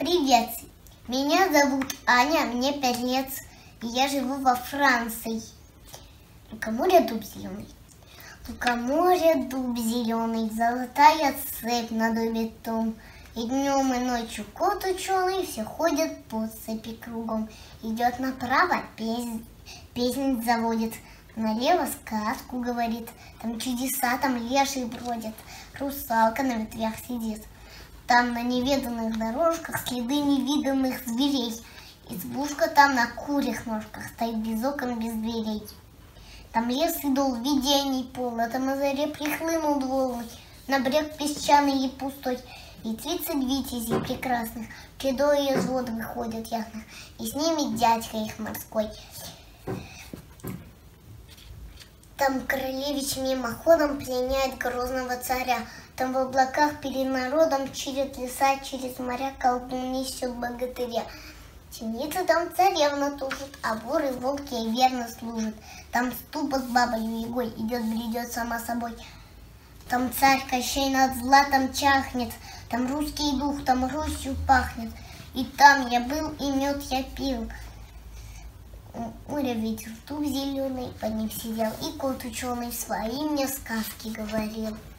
Привет, меня зовут Аня, мне 5 лет, и я живу во Франции. Лукоморье, дуб зеленый. Лукоморье, дуб зеленый, золотая цепь на дубе том. И днем, и ночью кот ученый, все ходят по цепи кругом. Идет направо, песнь заводит, налево сказку говорит. Там чудеса, там леший бродят, русалка на ветвях сидит. Там на неведанных дорожках следы невиданных зверей. Избушка там на курьих ножках стоит без окон, без дверей. Там лес и дол, видений полно, там на заре прихлынул волны, на брег песчаный и пустой. И 30 витязей прекрасных чередой из вод выходят ясных, и с ними дядька их морской. Там королевич мимоходом пленяет грозного царя. Там в облаках перед народом через леса, через моря колдун несет богатыря. Темница там царевна тужит, а вор и волк ей верно служит. Там ступа с бабою Егой бредет сама собой. Там царь Кощей над златом чахнет, там русский дух, там Русью пахнет. И там я был, и мед я пил. Море ветер, дуб зеленый, под ним сидел, и кот ученый свои мне сказки говорил.